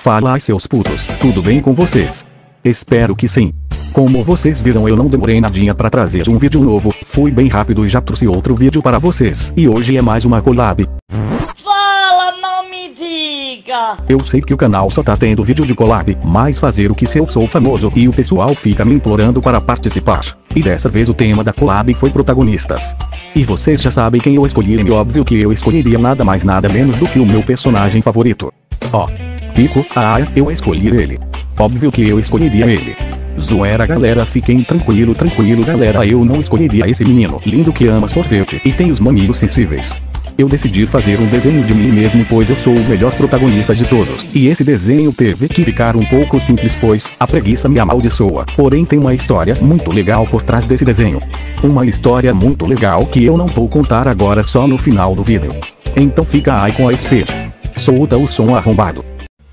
Fala aí, seus putos, tudo bem com vocês? Espero que sim. Como vocês viram, eu não demorei nadinha pra trazer um vídeo novo, fui bem rápido e já trouxe outro vídeo para vocês. E hoje é mais uma collab. Fala, não me diga! Eu sei que o canal só tá tendo vídeo de collab, mas fazer o que se eu sou famoso e o pessoal fica me implorando para participar. E dessa vez o tema da collab foi protagonistas. E vocês já sabem quem eu escolhi, e óbvio que eu escolheria nada mais nada menos do que o meu personagem favorito. Ó, Pico, eu escolhi ele. Óbvio que eu escolheria ele. Zoeira, galera, fiquem tranquilo galera, eu não escolheria esse menino lindo que ama sorvete e tem os maninhos sensíveis. Eu decidi fazer um desenho de mim mesmo, pois eu sou o melhor protagonista de todos. E esse desenho teve que ficar um pouco simples, pois a preguiça me amaldiçoa. Porém tem uma história muito legal por trás desse desenho. Uma história muito legal que eu não vou contar agora, só no final do vídeo. Então fica aí com a espera. Solta o som arrombado.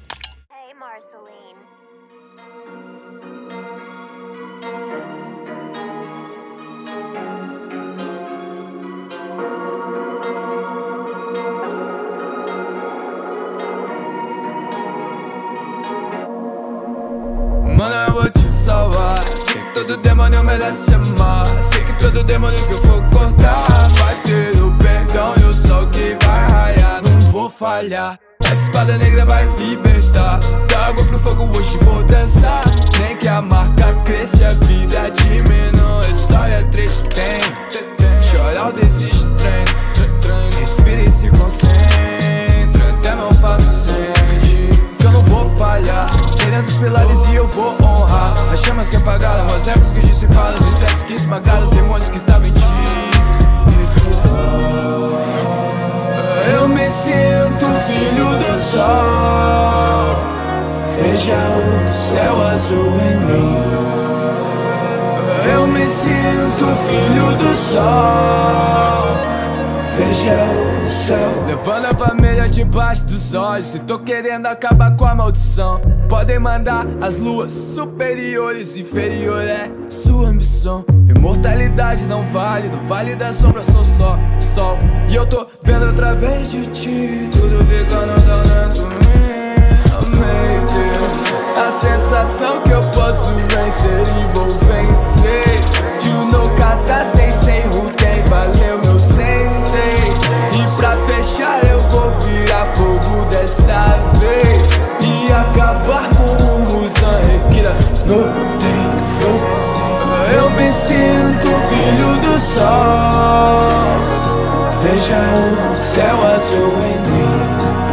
Mano, eu vou te salvar. Sei que todo demônio merece amar. Sei que todo demônio que eu for cortar vai ter o perdão e o sol que vai raiar. Não vou falhar, a espada negra vai libertar. Da água pro fogo hoje vou dançar. Nem que a marca cresça e a vida diminua. História triste tem, chora ao desiste, treino. Respira e se concentra, até meu fato sente que eu não vou falhar. Serei dos pilares e eu vou honrar as chamas que apagaram, as ervas que dissiparam, os insetos que esmagaram, os demônios que estavam em ti. Eu me sinto filho do sol. Veja o céu azul em mim. Eu me sinto filho do sol. Veja o céu. Levando a família debaixo dos olhos. Se tô querendo acabar com a maldição, podem mandar as luas superiores. Inferior é sua ambição. Imortalidade não vale, no vale da sombra sou só sol. E eu tô vendo através de ti, tudo ficando dentro de mim. A sensação que eu posso vencer e vou vencer. De no kata sensei, Ruten, valeu meu sensei. E pra fechar eu vou virar fogo dessa vez e acabar com o Muzan Requira. No tem. Eu me sinto filho do sol. Veja o céu azul em mim.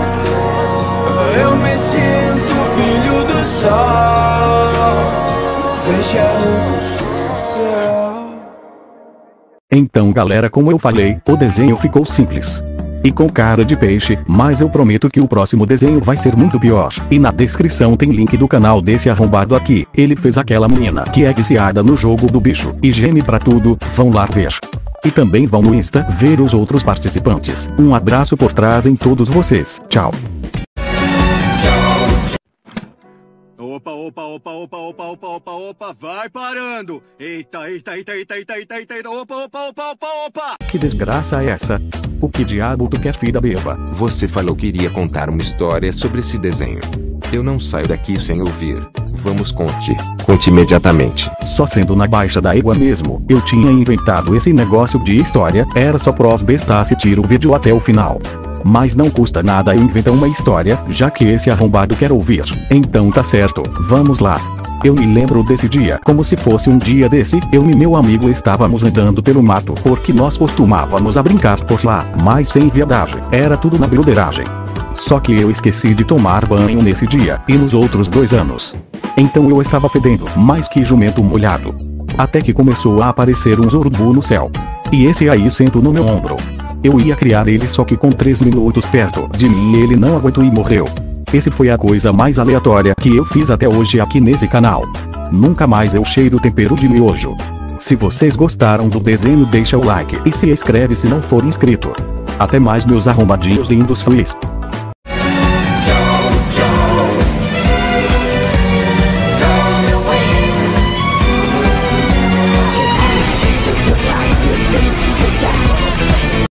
Eu me sinto filho do sol. Veja o céu. Então galera, como eu falei, o desenho ficou simples e com cara de peixe, mas eu prometo que o próximo desenho vai ser muito pior. E na descrição tem link do canal desse arrombado aqui. Ele fez aquela menina que é viciada no jogo do bicho e geme pra tudo, vão lá ver. E também vão no Insta ver os outros participantes. Um abraço por trás em todos vocês, tchau. Opa, vai parando! Eita, opa! Que desgraça é essa? O que diabo tu quer, filha beba? Você falou que iria contar uma história sobre esse desenho. Eu não saio daqui sem ouvir. Vamos, conte imediatamente. Só sendo na baixa da égua mesmo, eu tinha inventado esse negócio de história, era só pros besta assistir o vídeo até o final. Mas não custa nada eu inventar uma história, já que esse arrombado quer ouvir. Então tá certo, vamos lá. Eu me lembro desse dia como se fosse um dia desse. Eu e meu amigo estávamos andando pelo mato, porque nós costumávamos a brincar por lá, mas sem viadagem, era tudo na broderagem. Só que eu esqueci de tomar banho nesse dia, e nos outros 2 anos. Então eu estava fedendo mais que jumento molhado. Até que começou a aparecer um urubu no céu. E esse aí sentou no meu ombro. Eu ia criar ele, só que com 3 minutos perto de mim ele não aguentou e morreu. Esse foi a coisa mais aleatória que eu fiz até hoje aqui nesse canal. Nunca mais eu cheiro tempero de miojo. Se vocês gostaram do desenho, deixa o like e se inscreve se não for inscrito. Até mais, meus arrombadinhos lindos, fluis.